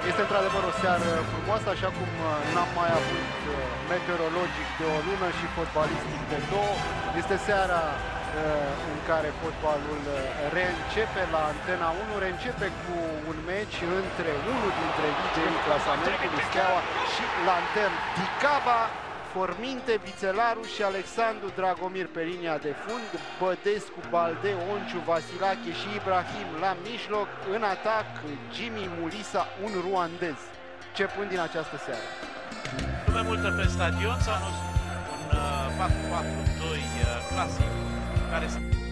Este într-adevăr o seară frumoasă, așa cum n-am mai avut meteorologic de o lună și fotbalistic de două. Este seara în care fotbalul reîncepe la Antena 1, reîncepe cu un meci între unul dintre liderii clasamentului, Steaua, și Lantern Dicaba, Forminte, Bițelaru și Alexandru Dragomir pe linia de fund, Bădescu, Balde, Onciu, Vasilache și Ibrahim la mijloc. În atac, Jimmy Mulisa, un ruandez. Ce pun din această seară? Lume multă pe stadion sau nu? Un 4-4-2 clasic care...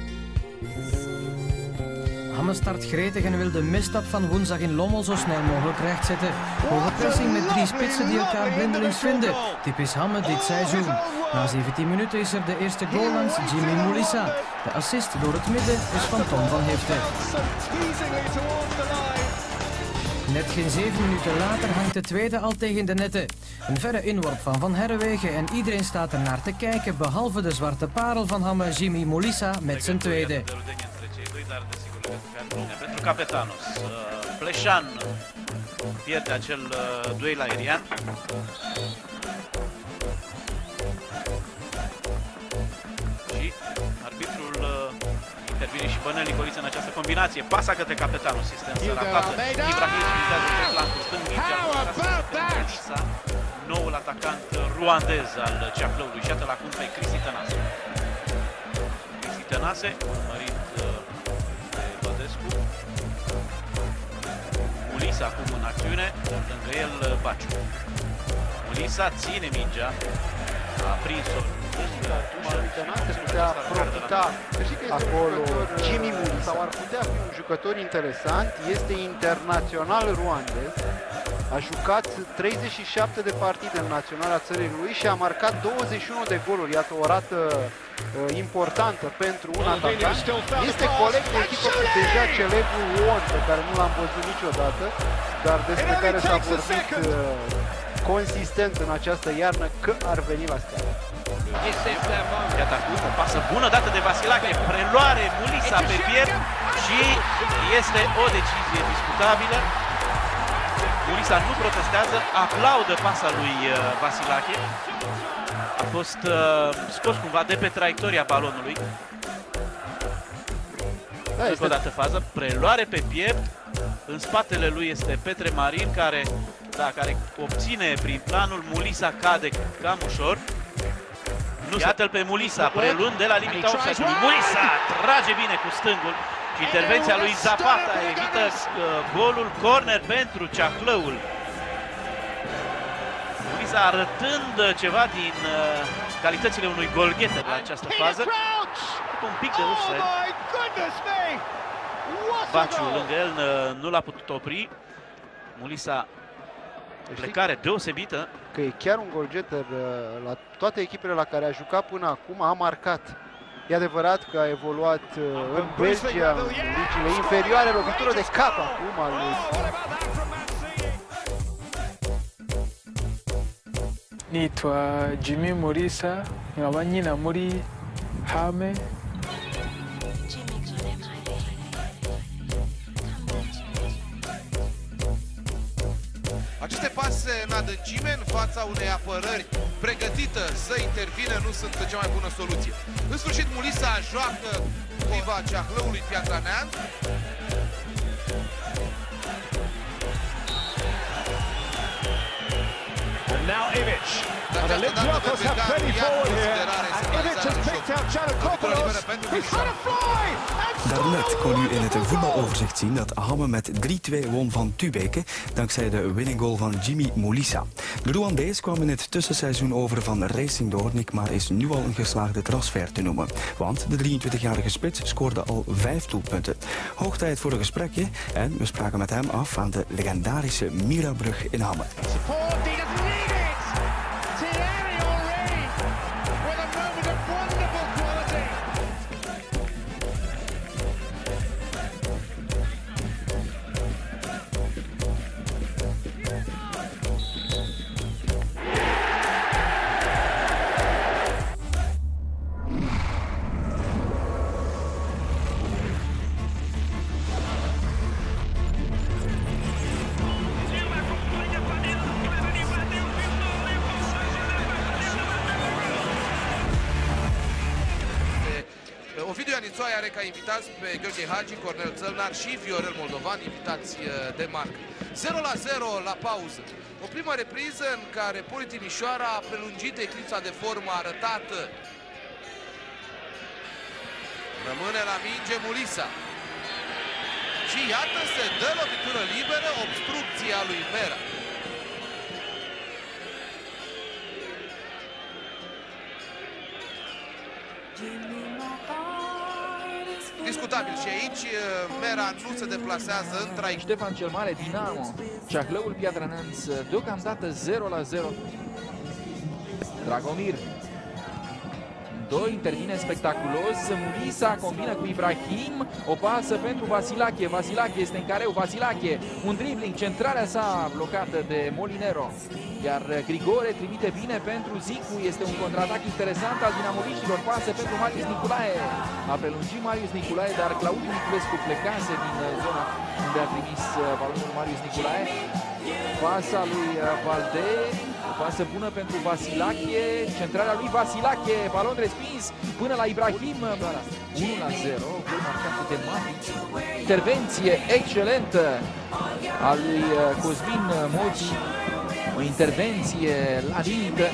Hamme start gretig en wil de misstap van woensdag in Lommel zo snel mogelijk rechtzetten. Hoge pressing met 3 spitsen die elkaar blindelings vinden. Typisch Hamme dit seizoen. Na 17 minuten is er de eerste goal langs Jimmy Mulisa. De assist door het midden is van Tom van Hefte. Net geen 7 minuten later hangt de tweede al tegen de netten. Een verre inworp van Van Herrewegen en iedereen staat er naar te kijken, behalve de zwarte parel van Hamme, Jimmy Mulisa, met zijn tweede. Pentru Capetanos, Pleșan pierde acel duel aerian. Și arbitrul intervine și Bănel Nicoliță în această combinație. Pasa către Capetanos este însă ratată. Ibrahim utilizează pe flancul stâng, mingea noul atacant ruandez al Ceahlăului. Și iată la cum pe Cristi Tănase. Cristi Tănase, urmărit Bădescu. Mulisa acum în acțiune, lângă el Baciu. Mulisa ține mingea, a prins-o. Se putea profita acolo Jimmy Mulisa, sau ar putea fi un jucător interesant. Este internațional ruandez, a jucat 37 de partide în naționala țării lui și a marcat 21 de goluri. Iată o rată importantă pentru un atacant. Este coleg de echipă cu deja celebrul Ion, pe care nu l-am văzut niciodată, dar despre care s-a vorbit consistent în această iarnă că ar veni la Steaua. Iată acum o pasă bună dată de Vasilache, preluare Mulisa pe piept și este o decizie discutabilă. Mulisa nu protestează, aplaudă pasa lui Vasilache. A fost scos cumva de pe traiectoria balonului. Încă o dată fază, preluare pe piept. În spatele lui este Petre Marin care obține prin planul. Mulisa cade cam ușor. Iată-l pe Mulisa, preluând de la limita offside-ului. Mulisa trage bine cu stângul și intervenția lui Zapata evită golul, corner pentru Ceahlăul. Mulisa arătând ceva din calitățile unui golgheter la această fază. Un pic de offside. Baciu lângă el nu l-a putut opri. Mulisa, plecare deosebită. Că e chiar un golgeter la toate echipele la care a jucat până acum, a marcat. E adevărat că a evoluat în Belgia, în ligile inferioare, lovitură de cap acum al lui. Nitwa Jimmy Mulisa, nkaba nyina muri Hame. Aceste pase în adâncime, în fața unei apărări pregătită să intervină, nu sunt cea mai bună soluție. În sfârșit, Mulisa joacă împotriva Ceahlăului Piatra Neamț. And now Ivic. And the Olympiacos have plenty forward here. And Ivic has picked out Giannakopoulos. He's had a fly! Daarnet kon u in het voetbaloverzicht zien dat Hamme met 3-2 won van Tubeke, dankzij de winning goal van Jimmy Mulisa. De Rwandees kwam in het tussenseizoen over van Racing Doornik, maar is nu al een geslaagde transfer te noemen. Want de 23-jarige spits scoorde al 5 doelpunten. Hoog tijd voor een gesprekje en we spraken met hem af aan de legendarische Mirabrug in Hamme. Țoaia are ca invitați pe Gheorghe Hagi, Cornel Țălnar și Viorel Moldovan, invitați de marcă. 0-0 la pauză. O primă repriză în care Poli Timișoara a prelungit eclipsa de formă arătată. Rămâne la minge Mulisa. Și iată, se dă lovitură liberă, obstrucția lui Mera. Discutabil și aici, Mera nu se deplasează în trai. Ștefan cel Mare, Dinamo, Ceahlăul Piatra Neamț, deocamdată 0-0. Dragomir 2, intervine spectaculos, Mulisa combină cu Ibrahim, o pasă pentru Vasilache, Vasilache este în careu, Vasilache, un dribbling, centrarea sa blocată de Molinero, iar Grigore trimite bine pentru Zicu, este un contraatac interesant al dinamoliștilor, pasă pentru Marius Niculae, a prelungit Marius Niculae, dar Claudiu Niculescu plecase din zona unde a trimis balonul Marius Niculae, pasa lui Valde, o pasă bună pentru Vasilache, centrarea lui Vasilache, balon respins până la Ibrahim, 1-0, gol marcat de Matic, intervenție excelentă a lui Cosmin Moci, o intervenție la limită.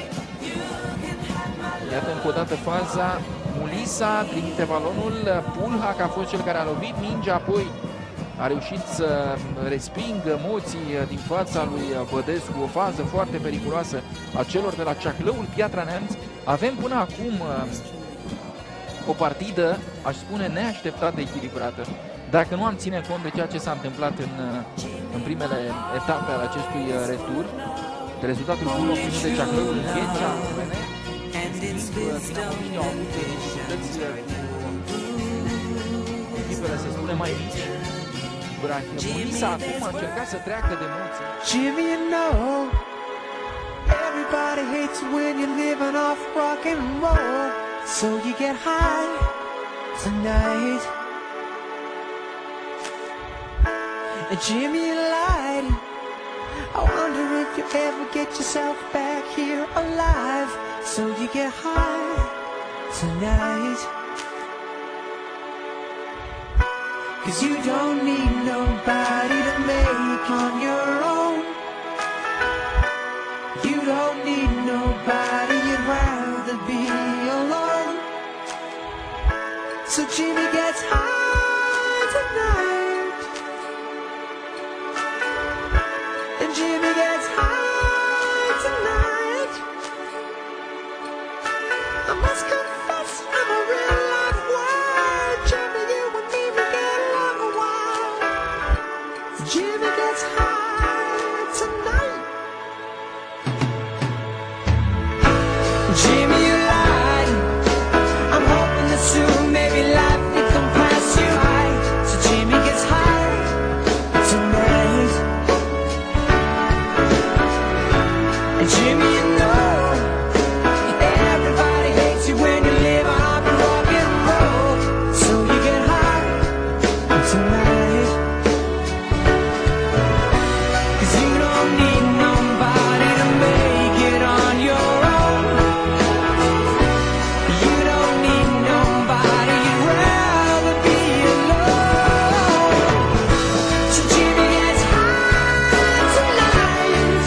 Iată încă o dată faza, Mulisa trimite balonul, Pulhac a fost cel care a lovit mingea, apoi a reușit să respingă Moții din fața lui Bădescu, o fază foarte periculoasă a celor de la Ceahlăul Piatra Neamț. Avem până acum o partidă, aș spune, neașteptat de echilibrată. Dacă nu am ține cont de ceea ce s-a întâmplat în primele etape ale acestui retur, de rezultatul bun obținut de Ceahlăul în Ghencea, echipele, să spunem, mai mici. Mulisa acum a încercat să treacă de Moții. Jimmy, you know, everybody hates when you're living off rock and roll, so you get high tonight. Jimmy, you lied. I wonder if you ever get yourself back here alive, so you get high tonight. 'Cause you don't need nobody to make on your own. You don't need nobody, you'd rather be alone. So Jimmy gets high tonight, and Jimmy gets high tonight. I must confess, I'm a real life wild. Jimmy, you and me, we get along a while. Jimmy gets high tonight. Jimmy, you lied. I'm hoping that soon, maybe life it can pass you by. So Jimmy gets high tonight. And Jimmy, you know, everybody hates you when you live on rock and roll. So you get high tonight. 'Cause you don't need nobody to make it on your own. You don't need nobody, you'd rather be alone. So Jimmy gets high tonight.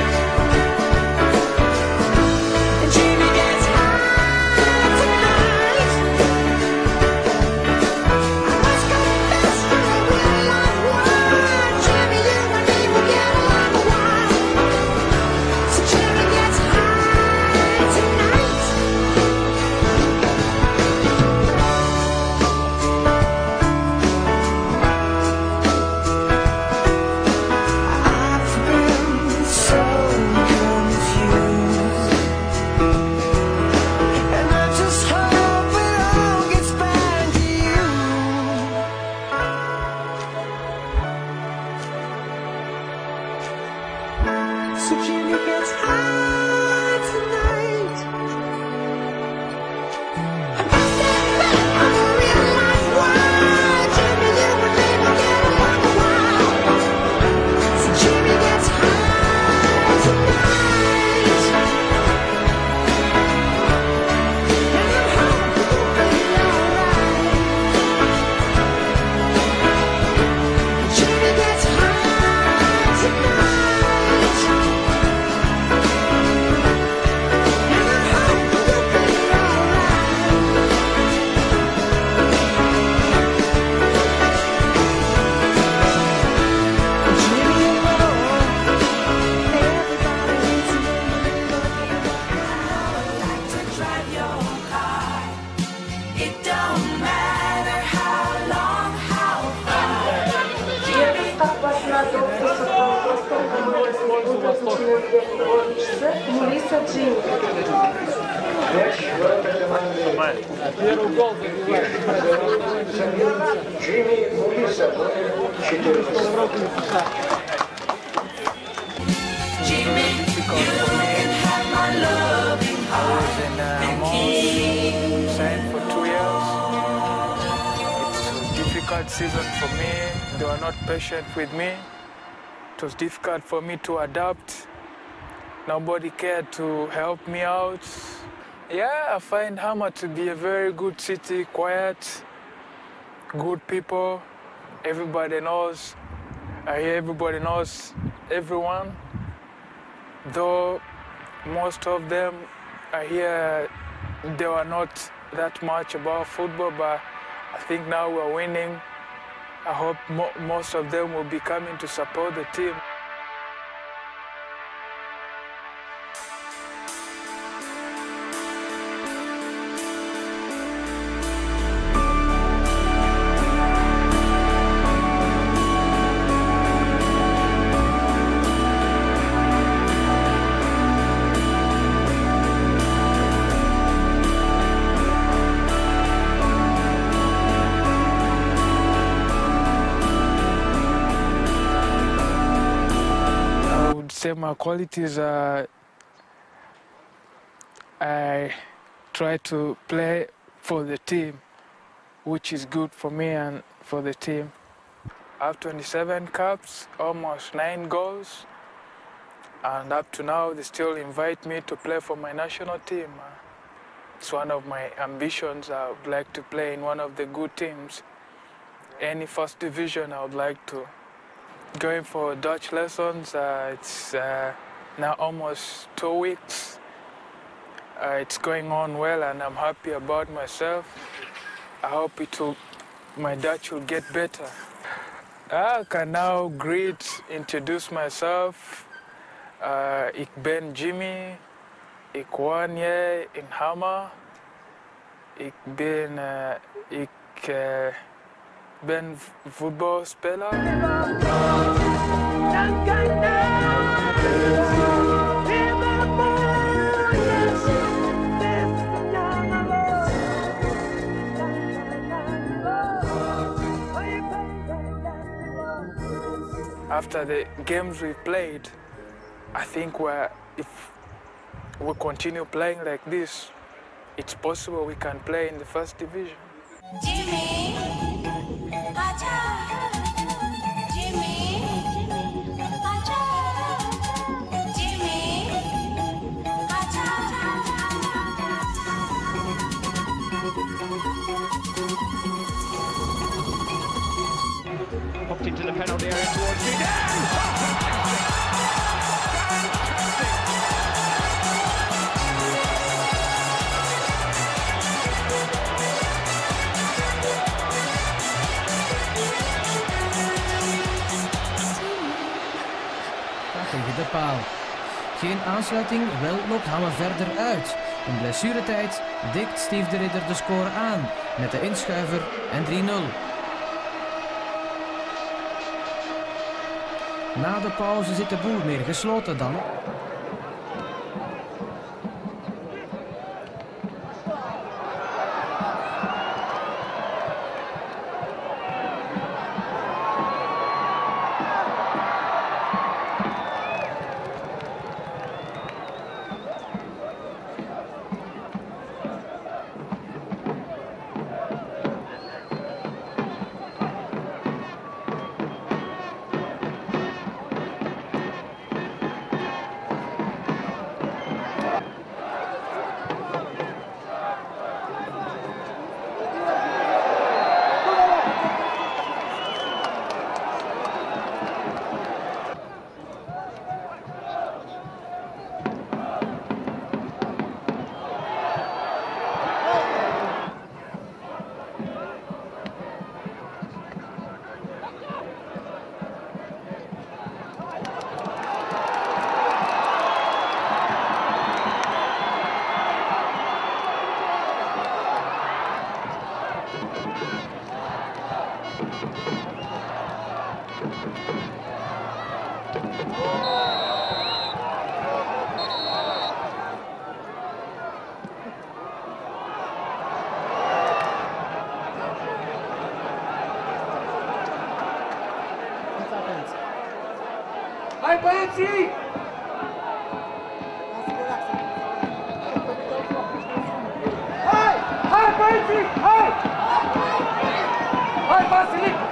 And Jimmy gets high tonight. I must confess, I'm a real life wild. Jimmy, you and me will get along a while. So Jimmy gets high tonight. I've been so confused, and I just hope it all gets back to you. So Jimmy gets high tonight. I must admit, I'm a real life wild. Jimmy, you and me will get along a while. So Jimmy gets high tonight. And I'm hoping you'll be alright. Mulisa Jimmy. Jimmy Mulisa, Jimmy, you can have my loving heart and keep. Signed for 2 years. It's a difficult season for me. They were not patient with me. It was difficult for me to adapt. Nobody cared to help me out. Yeah, I find Hama to be a very good city, quiet, good people. Everybody knows. I hear everybody knows everyone. Though most of them, I hear they were not that much about football, but I think now we're winning. I hope most of them will be coming to support the team. My qualities are I try to play for the team, which is good for me and for the team. I have 27 caps, almost 9 goals, and up to now they still invite me to play for my national team. It's one of my ambitions. I would like to play in one of the good teams. Any first division I would like to. Going for Dutch lessons, it's now almost 2 weeks. It's going on well and I'm happy about myself. I hope my Dutch will get better. I can now introduce myself. Ik ben Jimmy, ik woon hier in Hama. Ik ben voetbalspeler. After the games we played, I think if we continue playing like this, it's possible we can play in the first division. Jimmy, acha. Jimmy, acha. Jimmy, acha. Popped into the penalty area towards Zidane. Tegen de paal. Geen aansluiting, wel loopt Hamme verder uit. In blessuretijd dikt Steve de Ridder de score aan met de inschuiver en 3-0. Na de pauze zit de boel meer gesloten dan. Hai băieții! Hai! Hai băieții! Hai! Hai Vasilic!